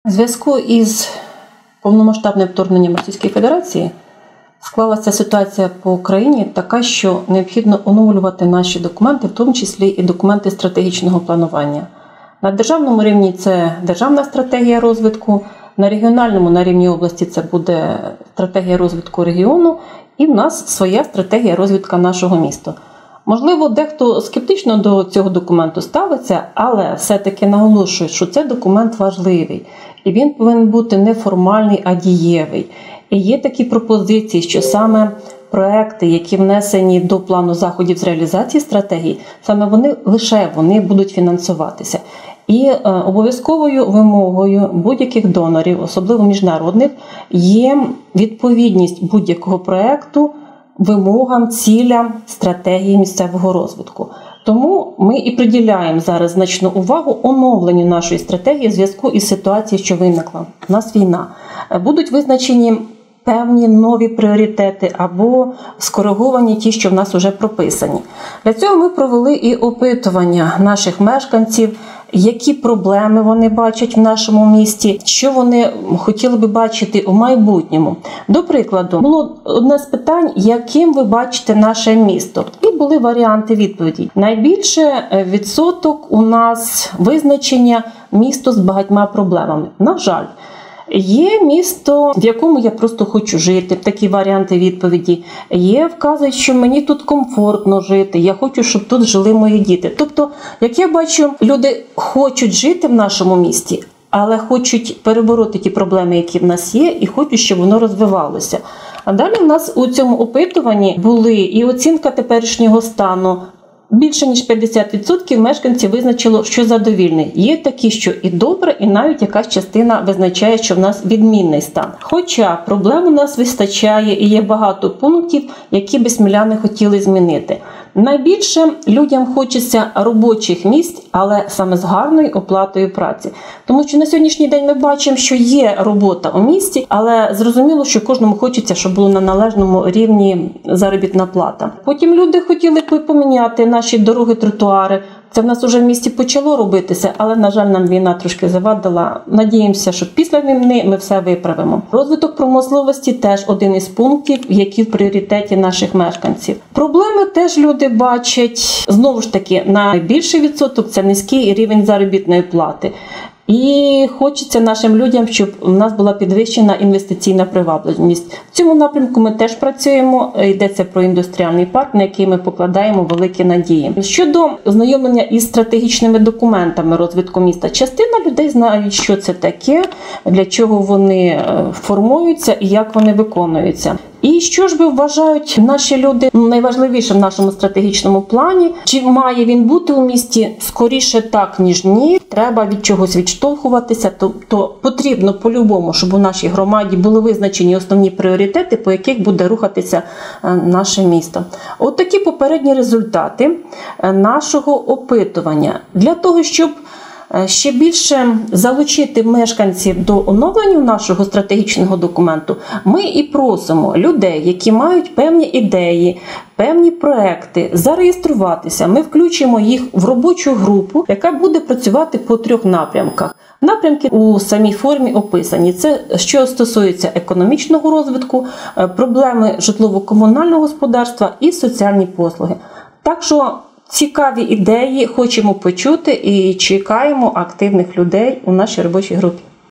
У зв'язку із повномасштабним вторгненням Російської Федерації склалася ситуація по Україні така, що необхідно оновлювати наші документи, в тому числі і документи стратегічного планування. На державному рівні це державна стратегія розвитку, на регіональному, на рівні області це буде стратегія розвитку регіону, і в нас своя стратегія розвитку нашого міста. Можливо, дехто скептично до цього документу ставиться, але все-таки наголошую, що це документ важливий. І він повинен бути не формальний, а дієвий. І є такі пропозиції, що саме проекти, які внесені до плану заходів з реалізації стратегії, саме вони будуть фінансуватися. І обов'язковою вимогою будь-яких донорів, особливо міжнародних, є відповідність будь-якого проекту вимогам, цілям стратегії місцевого розвитку. Тому ми і приділяємо зараз значну увагу оновленню нашої стратегії в зв'язку із ситуацією, що виникла. У нас війна. Будуть визначені певні нові пріоритети або скориговані ті, що в нас вже прописані. Для цього ми провели і опитування наших мешканців, які проблеми вони бачать в нашому місті, що вони хотіли би бачити у майбутньому. До прикладу, було одне з питань, яким ви бачите наше місто. І були варіанти відповіді. Найбільше відсоток у нас визначення місто з багатьма проблемами. На жаль, є місто, в якому я просто хочу жити, такі варіанти відповіді. Є, вказують, що мені тут комфортно жити, я хочу, щоб тут жили мої діти. Тобто, як я бачу, люди хочуть жити в нашому місті, але хочуть перебороти ті проблеми, які в нас є, і хочуть, щоб воно розвивалося. А далі в нас у цьому опитуванні були і оцінка теперішнього стану. Більше ніж 50% мешканців визначило, що задовільний. Є такі, що і добре, і навіть якась частина визначає, що в нас відмінний стан. Хоча проблем у нас вистачає і є багато пунктів, які би сміляни хотіли змінити. Найбільше людям хочеться робочих місць, але саме з гарною оплатою праці. Тому що на сьогоднішній день ми бачимо, що є робота у місті, але зрозуміло, що кожному хочеться, щоб було на належному рівні заробітна плата. Потім люди хотіли б поміняти наші дороги, тротуари. Це в нас вже в місті почало робитися, але, на жаль, нам війна трошки завадила. Надіємося, що після війни ми все виправимо. Розвиток промисловості теж один із пунктів, які в пріоритеті наших мешканців. Проблеми теж люди бачать. Знову ж таки, найбільший відсоток – це низький рівень заробітної плати. І хочеться нашим людям, щоб у нас була підвищена інвестиційна привабливість. В цьому напрямку ми теж працюємо, йдеться про індустріальний парк, на який ми покладаємо великі надії. Щодо ознайомлення із стратегічними документами розвитку міста, частина людей знають, що це таке, для чого вони формуються і як вони виконуються. І що ж вважають наші люди найважливіше в нашому стратегічному плані? Чи має він бути у місті? Скоріше так, ніж ні. Треба від чогось відштовхуватися, тобто потрібно по-любому, щоб у нашій громаді були визначені основні пріоритети, по яких буде рухатися наше місто. От такі попередні результати нашого опитування. Для того, щоб ще більше залучити мешканців до оновлення нашого стратегічного документу, ми і просимо людей, які мають певні ідеї, певні проекти, зареєструватися. Ми включимо їх в робочу групу, яка буде працювати по 3 напрямках. Напрямки у самій формі описані. Це що стосується економічного розвитку, проблеми житлово-комунального господарства і соціальні послуги. Так що цікаві ідеї хочемо почути і чекаємо активних людей у нашій робочій групі.